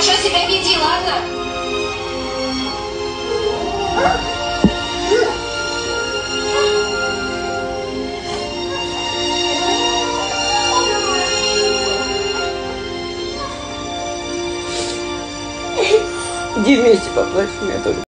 хорошо себя веди, ладно? Иди вместе поплачь, у меня тоже.